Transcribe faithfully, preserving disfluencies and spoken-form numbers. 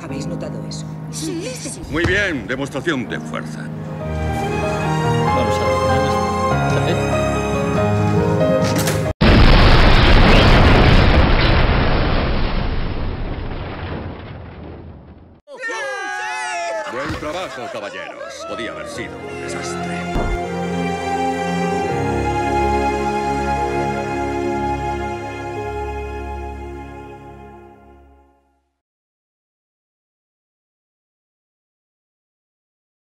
¿Habéis notado eso? Sí, sí. Muy bien, demostración de fuerza. Vamos a ver. Buen trabajo, caballeros. Podía haber sido un desastre.